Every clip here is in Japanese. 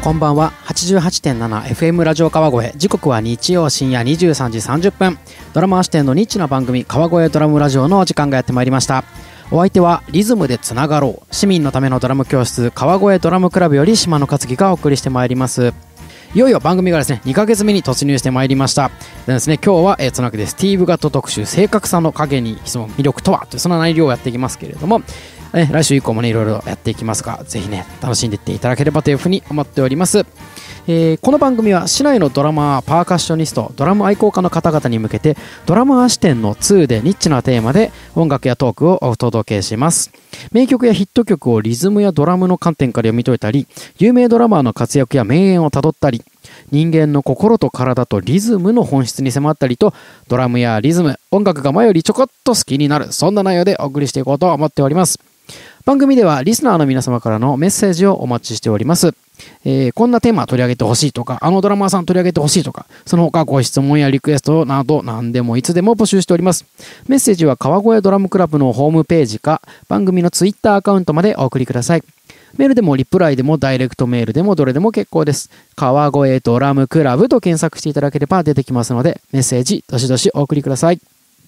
こんばんは。 88.7FM ラジオ川越、時刻は日曜深夜23時30分。ドラマ視点のニッチな番組、川越ドラムラジオのお時間がやってまいりました。お相手はリズムでつながろう、市民のためのドラム教室、川越ドラムクラブより島野克樹がお送りしてまいります。いよいよ番組がですね2ヶ月目に突入してまいりました。でですね、今日はつなぐでスティーブ・ガット特集、正確さの影に潜む魅力とは、というその内容をやっていきますけれども、来週以降もねいろいろやっていきますが、ぜひね楽しんでいっていただければというふうに思っております。この番組は市内のドラマー、パーカッショニスト、ドラム愛好家の方々に向けて、ドラマー視点の2でニッチなテーマで音楽やトークをお届けします。名曲やヒット曲をリズムやドラムの観点から読み解いたり、有名ドラマーの活躍や名演をたどったり、人間の心と体とリズムの本質に迫ったりと、ドラムやリズム、音楽が前よりちょこっと好きになる、そんな内容でお送りしていこうと思っております。番組ではリスナーの皆様からのメッセージをお待ちしております。こんなテーマ取り上げてほしいとか、あのドラマーさん取り上げてほしいとか、その他ご質問やリクエストなど何でもいつでも募集しております。メッセージは川越ドラムクラブのホームページか番組のツイッターアカウントまでお送りください。メールでもリプライでもダイレクトメールでもどれでも結構です。川越ドラムクラブと検索していただければ出てきますので、メッセージどしどしお送りください。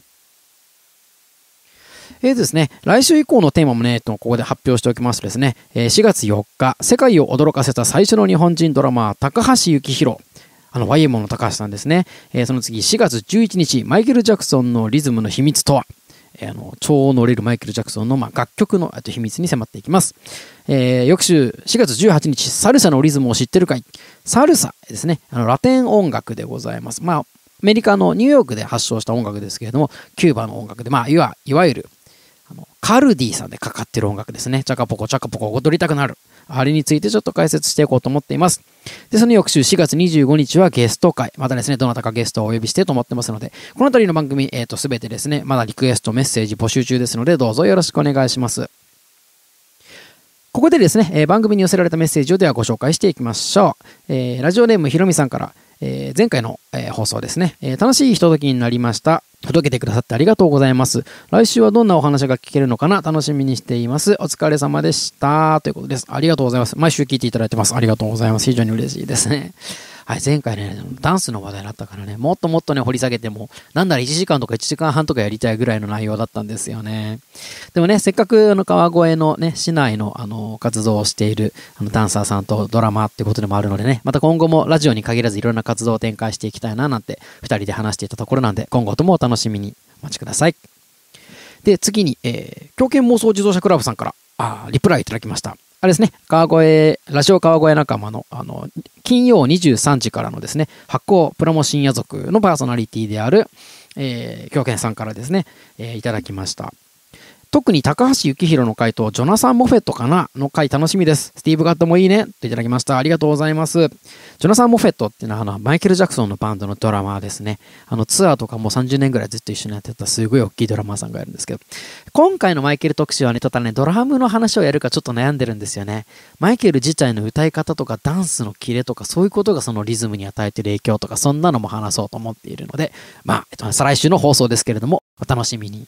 ですね、来週以降のテーマもね、ここで発表しておきますとですね、4月4日、世界を驚かせた最初の日本人ドラマー、高橋幸宏。YMO の高橋さんですね。その次、4月11日、マイケル・ジャクソンのリズムの秘密とは。超乗れるマイケル・ジャクソンの楽曲の秘密に迫っていきます。翌週、4月18日、サルサのリズムを知ってるかい。サルサですね、ラテン音楽でございます。アメリカのニューヨークで発祥した音楽ですけれども、キューバの音楽で、いわゆるカルディさんでかかってる音楽ですね。チャカポコチャカポコ踊りたくなる。あれについてちょっと解説していこうと思っています。で、その翌週4月25日はゲスト会。またですね、どなたかゲストをお呼びしてと思ってますので、このあたりの番組、すべてですね、まだリクエスト、メッセージ募集中ですので、どうぞよろしくお願いします。ここでですね、番組に寄せられたメッセージをではご紹介していきましょう。ラジオネームひろみさんから、前回の、放送ですね、楽しいひとときになりました。届けてくださってありがとうございます。来週はどんなお話が聞けるのかな、楽しみにしています。お疲れ様でした。ということです。ありがとうございます。毎週聞いていただいてます。ありがとうございます。非常に嬉しいですね。はい、前回ね、ダンスの話題だったからね、もっともっとね、掘り下げても、なんなら1時間とか1時間半とかやりたいぐらいの内容だったんですよね。でもね、せっかく川越のね、市内の活動をしているダンサーさんとドラマってことでもあるのでね、また今後もラジオに限らずいろんな活動を展開していきたいななんて2人で話していたところなんで、今後ともお楽しみにお待ちください。で、次に、狂犬妄想自動車クラブさんからリプライいただきました。あれですね、ラジオ川越仲間の、金曜23時からのですね、発行プロモ深夜族のパーソナリティである、狂犬さんからですね、いただきました。特に高橋幸宏の回とジョナサン・モフェットかなの回楽しみです。スティーブ・ガットもいいねといただきました。ありがとうございます。ジョナサン・モフェットっていうのはマイケル・ジャクソンのバンドのドラマーですね。ツアーとかも30年ぐらいずっと一緒にやってたすごい大きいドラマーさんがいるんですけど、今回のマイケル特集はね、ちょっとね、ドラムの話をやるかちょっと悩んでるんですよね。マイケル自体の歌い方とかダンスのキレとかそういうことがそのリズムに与えている影響とか、そんなのも話そうと思っているので、再来週の放送ですけれども、お楽しみに。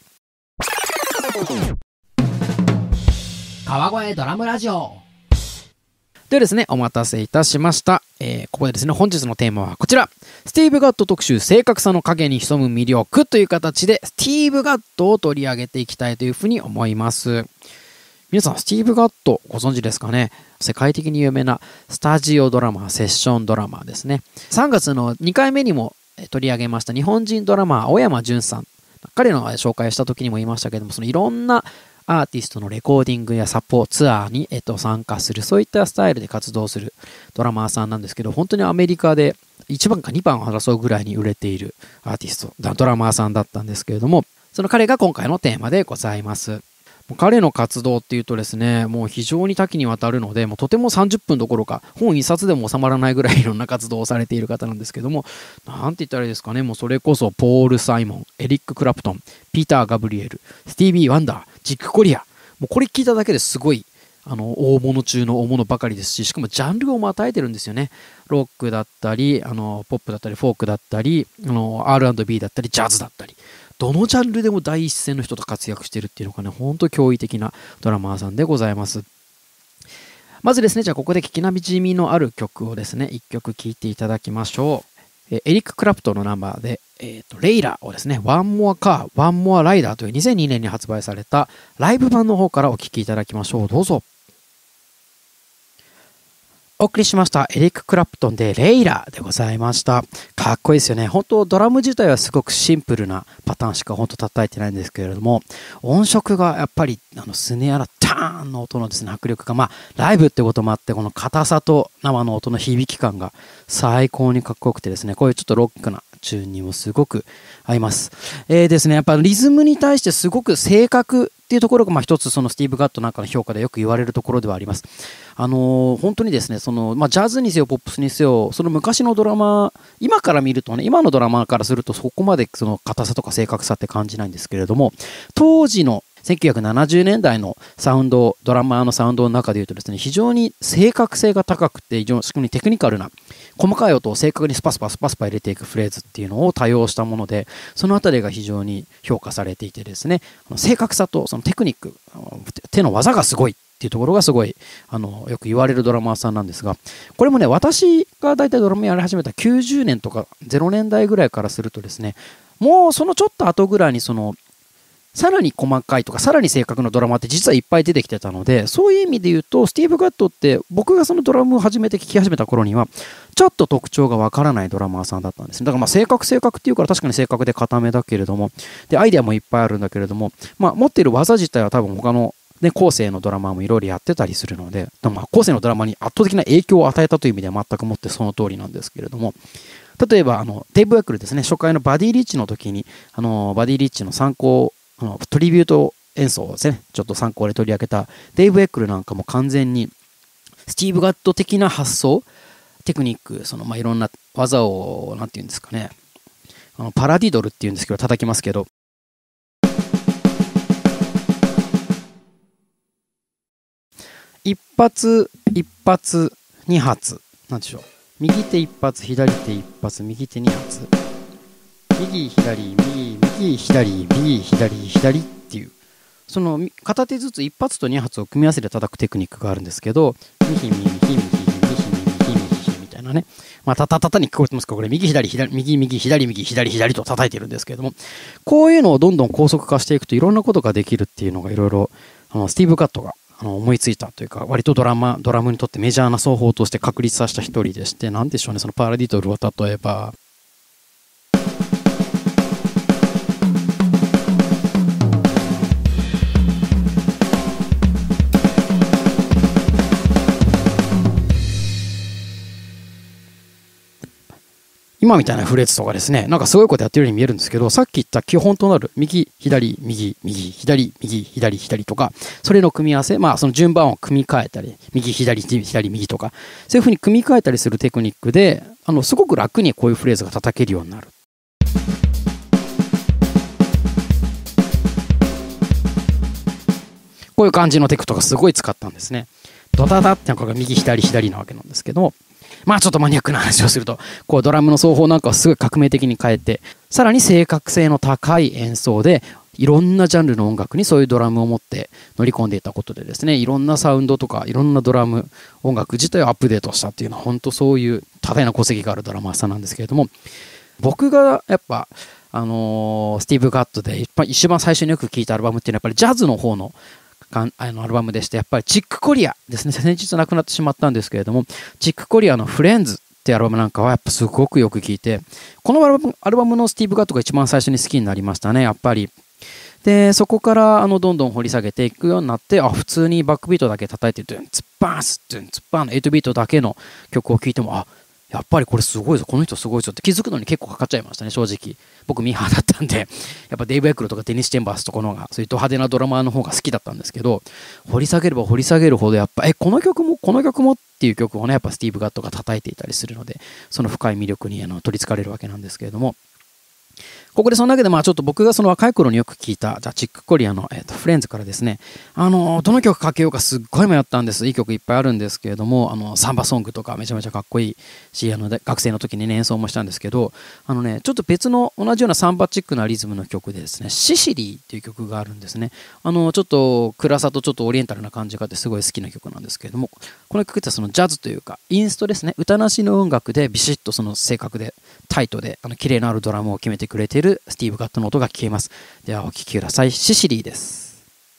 川越ドラムラジオでですね、お待たせいたしました。ここでですね、本日のテーマはこちら。スティーブ・ガット特集、正確さの影に潜む魅力という形で、スティーブ・ガットを取り上げていきたいというふうに思います。皆さん、スティーブ・ガットご存知ですかね。世界的に有名なスタジオドラマー、セッションドラマーですね。3月の2回目にも取り上げました日本人ドラマー、小山淳さん。彼の紹介した時にも言いましたけども、そのいろんなアーティストのレコーディングやサポツアーに、参加する、そういったスタイルで活動するドラマーさんなんですけど、本当にアメリカで1番か2番を争うぐらいに売れているアーティスト、ドラマーさんだったんですけれども、その彼が今回のテーマでございます。彼の活動っていうとですね、もう非常に多岐にわたるので、もうとても30分どころか本一冊でも収まらないぐらいいろんな活動をされている方なんですけども、なんて言ったらいいですかね、もうそれこそポール・サイモン、エリック・クラプトン、ピーター・ガブリエル、スティービー・ワンダー、ジック・コリア、もうこれ聞いただけですごい大物中の大物ばかりですし、しかもジャンルを与えてるんですよね。ロックだったり、ポップだったり、フォークだったり、R&B だったり、ジャズだったり、どのジャンルでも第一線の人と活躍してるっていうのがね、本当驚異的なドラマーさんでございます。 まずですね、じゃあここで聞きなじみのある曲をですね、一曲聴いていただきましょう。エリック・クラプトンのナンバーで、レイラをですね、One More Car, One More Rider という2002年に発売されたライブ版の方からお聴きいただきましょう。どうぞ。お送りしましたエリック・クラプトンでレイラでございました。かっこいいですよね。本当ドラム自体はすごくシンプルなパターンしか本当叩いてないんですけれども、音色がやっぱりスネアのターンの音のですね、迫力が、ライブってこともあって、この硬さと生の音の響き感が最高にかっこよくてですね、こういうちょっとロックなチューンにもすごく合います。ですね、やっぱリズムに対してすごく正確っていうところが、一つそのスティーブ・ガットなんかの評価でよく言われるところではあります。本当にですね、ジャズにせよポップスにせよ、その昔のドラマ、今から見るとね、今のドラマからするとそこまでその硬さとか正確さって感じないんですけれども、当時の1970年代のサウンド、ドラマーのサウンドの中でいうとですね、非常に正確性が高くて、非常にテクニカルな、細かい音を正確にスパスパ入れていくフレーズっていうのを多用したもので、そのあたりが非常に評価されていてですね、正確さとそのテクニック、手の技がすごいっていうところがすごいよく言われるドラマーさんなんですが、これもね、私が大体ドラムやり始めた90年とか0年代ぐらいからするとですね、もうそのちょっと後ぐらいにさらに細かいとかさらに正確なドラマって実はいっぱい出てきてたので、そういう意味で言うとスティーブ・ガットって僕がそのドラムを初めて聴き始めた頃にはちょっと特徴がわからないドラマーさんだったんですね。だから正確っていうから確かに正確で固めだけれども、でアイデアもいっぱいあるんだけれども、持っている技自体は多分他の後世のドラマーもいろいろやってたりするので、後世のドラマに圧倒的な影響を与えたという意味では全くもってその通りなんですけれども、例えばデイブ・ウェックルですね、初回のバディ・リッチの時にバディ・リッチの参考トリビュート演奏をですね、ちょっと参考で取り上げたデイブ・エックルなんかも完全にスティーブ・ガット的な発想、テクニック、いろんな技を、なんていうんですかね、パラディドルっていうんですけど、叩きますけど、一発、二発、なんでしょう。右手一発、左手一発、右手二発。右左右左右左左っていうその片手ずつ一発と二発を組み合わせて叩くテクニックがあるんですけど、右右右右右右みたいなね、タタタタに聞こえてますか、これ右左左右右左右左左と叩いてるんですけれども、こういうのをどんどん高速化していくといろんなことができるっていうのがいろいろスティーブ・ガットが思いついたというか、割とドラムにとってメジャーな奏法として確立させた一人でして、なんでしょうね、そのパラディトルを例えば今みたいなフレーズとかですね、なんかすごいことやってるように見えるんですけど、さっき言った基本となる右、左、右、右、左、右、左、左とか、それの組み合わせ、その順番を組み替えたり、右、左、左、右とか、そういう風に組み替えたりするテクニックで、すごく楽にこういうフレーズが叩けるようになる。こういう感じのテクとかすごい使ったんですね。ドタダってのが右、左、左なわけなんですけど、ちょっとマニアックな話をすると、こうドラムの奏法なんかをすごい革命的に変えて、さらに正確性の高い演奏で、いろんなジャンルの音楽にそういうドラムを持って乗り込んでいたことでですね、いろんなサウンドとか、いろんなドラム、音楽自体をアップデートしたっていうのは、本当そういう多大な功績があるドラマーさんなんですけれども、僕がやっぱ、スティーブ・ガットで一番最初によく聴いたアルバムっていうのはやっぱりジャズの方のアルバムでして、やっぱりチック・コリアですね、先日亡くなってしまったんですけれども、チック・コリアのフレンズってアルバムなんかはやっぱすごくよく聴いて、このアルバムのスティーブ・ガットが一番最初に好きになりましたね、やっぱり。で、そこからどんどん掘り下げていくようになって、普通にバックビートだけ叩いて、ドゥンツッパース、ドゥンツッパーの8ビートだけの曲を聴いても、やっぱりこれすごいぞ、この人すごいぞって気づくのに結構かかっちゃいましたね、正直。僕ミーハーだったんで、やっぱデイブ・エクルとかデニス・チェンバースとかのが、そういうド派手なドラマーの方が好きだったんですけど、掘り下げれば掘り下げるほど、やっぱ、この曲もっていう曲をね、やっぱスティーブ・ガットが叩いていたりするので、その深い魅力に取り憑かれるわけなんですけれども、 ここでそんなわけで、ちょっと僕がその若い頃によく聞いた、じゃあチックコリアの、フレンズからですね、どの曲かけようかすっごい迷ったんです。いい曲いっぱいあるんですけれども、サンバソングとかめちゃめちゃかっこいいし、学生の時にね、演奏もしたんですけど、ちょっと別の同じようなサンバチックなリズムの曲でですね、シシリーっていう曲があるんですね。ちょっと暗さとちょっとオリエンタルな感じがあってすごい好きな曲なんですけれども、この曲ってそのジャズというか、インストですね、歌なしの音楽でビシッとその正確でタイトで、綺麗なあるドラムを決めてくれているスティーブ・ガットの音が聞けます。ではお聴きください。シシリーです。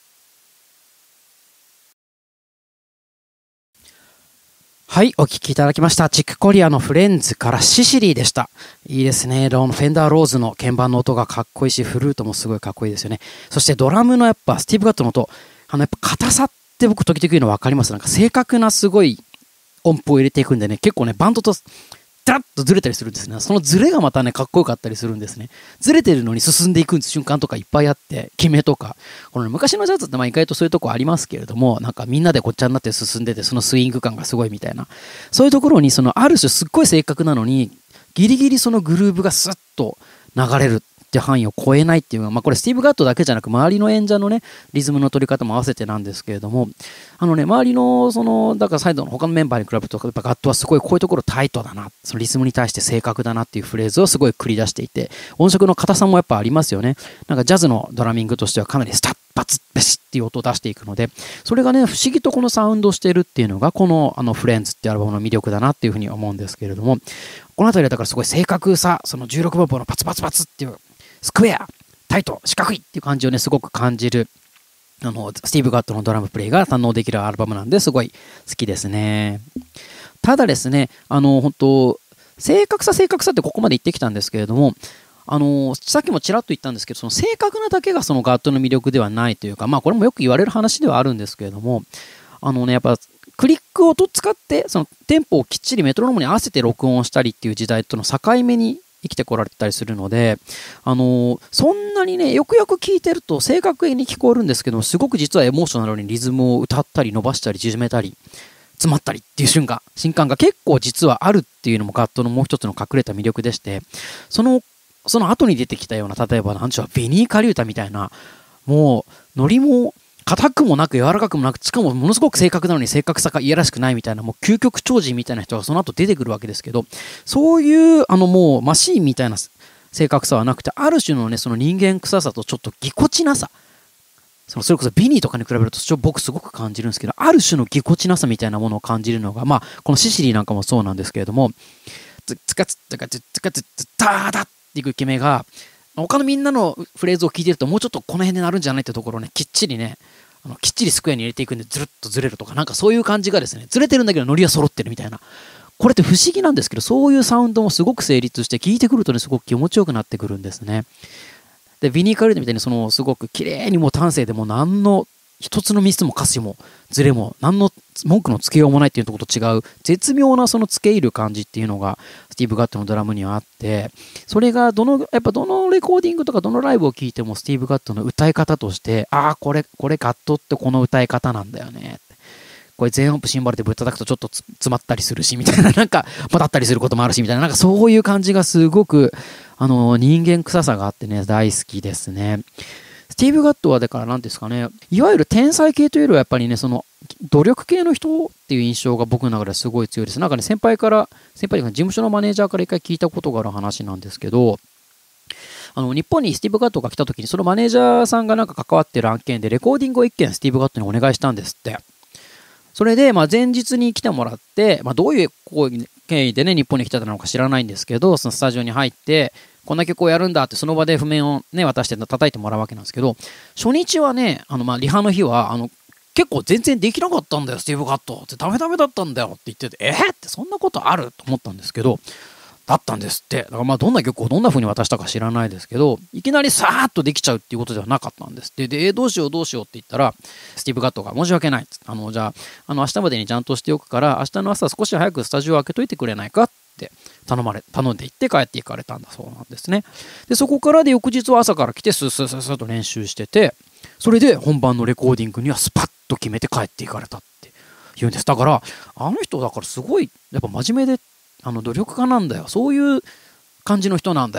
はい、お聴きいただきました。チックコリアのフレンズからシシリーでした。いいですね。フェンダーローズの鍵盤の音がかっこいいし、フルートもすごいかっこいいですよね。そしてドラムのやっぱスティーブ・ガットの音、やっぱ硬さって僕時々言うの分かります。なんか正確なすごい音符を入れていくんでね、結構ね、バンドとダラッとずれたりするんですね。そのずれがまたね、かっこよかったりするんですね。ずれてるのに進んでいく瞬間とかいっぱいあって、決めとか。この、ね、昔のジャズって意外とそういうとこありますけれども、なんかみんなでごっちゃになって進んでて、そのスイング感がすごいみたいな。そういうところに、ある種すっごい正確なのに、ギリギリそのグルーブがスッと流れるって範囲を超えないっていうのは、これスティーブ・ガットだけじゃなく、周りの演者のね、リズムの取り方も合わせてなんですけれども、周りの、だからサイドの他のメンバーに比べると、やっぱガットはすごいこういうところタイトだな、そのリズムに対して正確だなっていうフレーズをすごい繰り出していて、音色の硬さもやっぱありますよね。なんかジャズのドラミングとしてはかなりスタッバツッベシッっていう音を出していくので、それがね、不思議とこのサウンドをしているっていうのが、このフレンズってアルバムの魅力だなっていうふうに思うんですけれども、この辺りはだからすごい正確さ、その16分音のパツパツパツっていうスクエア、タイト、四角いっていう感じをね、すごく感じる、スティーブ・ガットのドラムプレイが堪能できるアルバムなんですごい好きですね。ただですね、本当正確さってここまで言ってきたんですけれども、さっきもちらっと言ったんですけど、その正確なだけがそのガットの魅力ではないというか、これもよく言われる話ではあるんですけれども、やっぱ、クリックを使って、そのテンポをきっちりメトロノームに合わせて録音したりっていう時代との境目に生きてこられたりするので、そんなにね、よくよく聞いてると正確に聞こえるんですけども、すごく実はエモーショナルにリズムを歌ったり伸ばしたり縮めたり、詰まったりっていう瞬間が結構実はあるっていうのもガットのもう一つの隠れた魅力でして、その後に出てきたような、例えばなんちゅうベニーカリュータみたいな、もう、ノリも、硬くもなく柔らかくもなく、しかもものすごく正確なのに正確さがいやらしくないみたいな、もう究極超人みたいな人がその後出てくるわけですけど、そういうもうマシーンみたいな正確さはなくて、ある種のね、その人間臭さとちょっとぎこちなさ、それこそビニーとかに比べると僕すごく感じるんですけど、ある種のぎこちなさみたいなものを感じるのが、このシシリーなんかもそうなんですけれども、ツカツツカツツカツツターダっていく決めが、他のみんなのフレーズを聞いてるともうちょっとこの辺でなるんじゃないってところをね、きっちりスクエアに入れていくんでずるっとずれるとか、なんかそういう感じがですね、ずれてるんだけどノリは揃ってるみたいな。これって不思議なんですけど、そういうサウンドもすごく成立して、聞いてくるとね、すごく気持ちよくなってくるんですね。で、ビニーカルートみたいにすごく綺麗にもう端正でも何の一つのミスも歌詞もズレも何の文句のつけようもないっていうところと違う絶妙なそのつけ入る感じっていうのがスティーブ・ガットのドラムにはあって、それがやっぱどのレコーディングとかどのライブを聴いてもスティーブ・ガットの歌い方として、これガットってこの歌い方なんだよね。これ全音符シンバルでぶったたくとちょっと詰まったりするしみたいな、なんかまたったりすることもあるしみたいな、なんかそういう感じがすごく人間臭さがあってね、大好きですね。スティーブ・ガットはだから何ですかね、いわゆる天才系というよりはやっぱりね、その努力系の人っていう印象が僕の中ではすごい強いです。なんかね、先輩というか事務所のマネージャーから一回聞いたことがある話なんですけど、日本にスティーブ・ガットが来た時にそのマネージャーさんがなんか関わってる案件でレコーディングを1件スティーブ・ガットにお願いしたんですって。それで、前日に来てもらって、どういう経緯でね、日本に来てたのか知らないんですけど、そのスタジオに入って、こんな曲をやるんだって、その場で譜面をね、渡して叩いてもらうわけなんですけど、初日はね、リハの日は、結構全然できなかったんだよ、スティーブ・ガットって、ダメだったんだよって言ってて、ってそんなことあると思ったんですけど、だったんですって。だからどんな曲をどんな風に渡したか知らないですけど、いきなりさーっとできちゃうっていうことではなかったんですって。で、どうしようって言ったら、スティーブ・ガットが申し訳ないっつって、じゃあ、明日までにちゃんとしておくから、明日の朝少し早くスタジオ開けといてくれないかって頼んで行って帰っていかれたんだそうなんですね。で、そこからで翌日は朝から来てスーと練習してて、それで本番のレコーディングにはスパッと決めて帰っていかれたって言うんです。だから、あの人だからすごい、やっぱ真面目で、努力家なんだよ。そういう感じの人なんだよ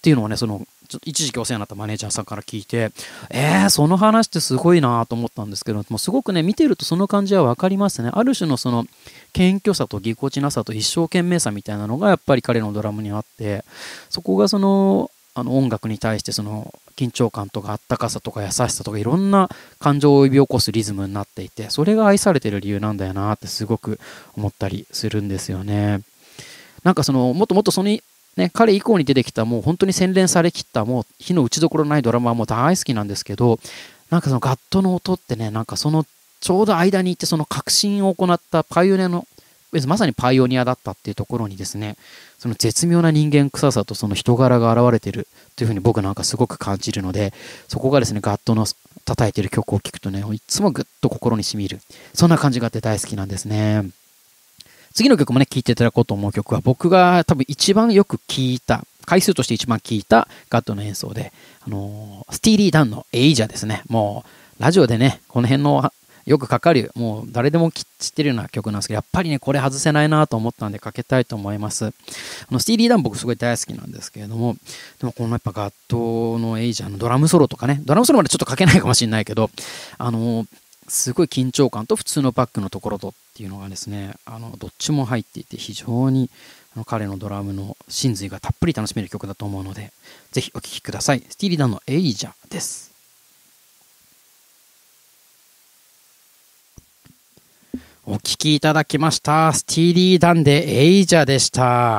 っていうのをね、一時期お世話になったマネージャーさんから聞いて、その話ってすごいなと思ったんですけど、もうすごくね、見てるとその感じは分かりますね。ある種の謙虚さとぎこちなさと一生懸命さみたいなのがやっぱり彼のドラムにあって、そこが音楽に対して緊張感とかあったかさとか優しさとかいろんな感情を呼び起こすリズムになっていて、それが愛されてる理由なんだよなってすごく思ったりするんですよね。なんかもっともっと彼以降に出てきたもう本当に洗練されきったもう火の打ちどころないドラマはもう大好きなんですけど、なんかガットの音ってね、なんかちょうど間にいて革新を行ったパイオニアの、まさにパイオニアだったっていうところにですね、その絶妙な人間臭さとその人柄が現れてるっていうふうに僕なんかすごく感じるので、そこがですね、ガットの叩いてる曲を聴くとね、いつもぐっと心に染みる、そんな感じがあって大好きなんですね。次の曲もね、聴いていただこうと思う曲は、僕が多分一番よく聴いた、回数として一番聴いたガットの演奏で、スティーリー・ダンのエイジャですね。もう、ラジオでね、この辺のよくかかる、もう誰でも知ってるような曲なんですけど、やっぱりね、これ外せないなと思ったんでかけたいと思います。スティーリー・ダン僕すごい大好きなんですけれども、でもこのやっぱガットのエイジャのドラムソロとかね、ドラムソロまでちょっとかけないかもしれないけど、すごい緊張感と普通のバックのところとっていうのがですね、どっちも入っていて非常に彼のドラムの真髄がたっぷり楽しめる曲だと思うので、ぜひお聴きください。スティーリー・ダンのエイジャです。お聴きいただきました。スティーリー・ダンでエイジャでした。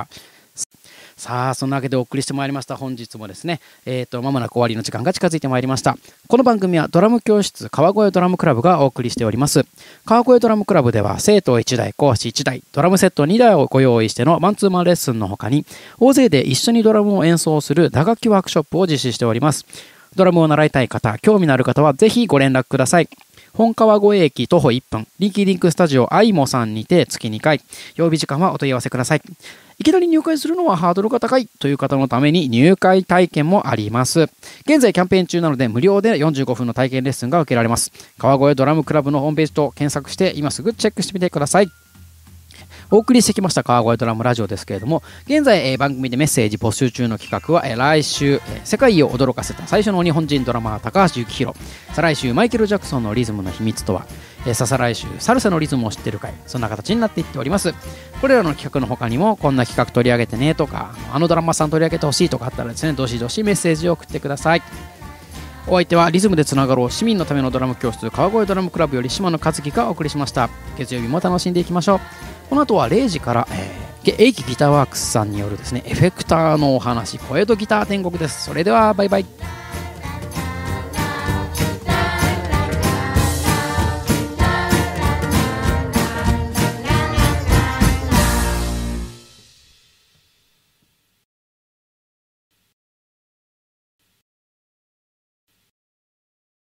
さあ、そんなわけでお送りしてまいりました。本日もですね、まもなく終わりの時間が近づいてまいりました。この番組はドラム教室川越ドラムクラブがお送りしております。川越ドラムクラブでは生徒1台、講師1台、ドラムセット2台をご用意してのマンツーマンレッスンの他に、大勢で一緒にドラムを演奏する打楽器ワークショップを実施しております。ドラムを習いたい方、興味のある方はぜひご連絡ください。本川越駅徒歩1分、リンキーリンクスタジオアイモさんにて月2回、曜日時間はお問い合わせください。いきなり入会するのはハードルが高いという方のために入会体験もあります。現在キャンペーン中なので無料で45分の体験レッスンが受けられます。川越ドラムクラブのホームページと検索して今すぐチェックしてみてください。お送りしてきました川越ドラムラジオですけれども、現在、番組でメッセージ募集中の企画は、来週、世界を驚かせた最初の日本人ドラマー高橋幸宏、再来週マイケル・ジャクソンのリズムの秘密とは、再来週サルサのリズムを知ってるかい、そんな形になっていっております。これらの企画の他にもこんな企画取り上げてねとか、ドラマーさん取り上げてほしいとかあったらですね、どしどしメッセージを送ってください。お相手はリズムでつながろう市民のためのドラム教室川越ドラムクラブより島野和樹がお送りしました。月曜日も楽しんでいきましょう。この後は0時からエイキギターワークスさんによるですねエフェクターのお話、声とギター天国です。それではバイバイ。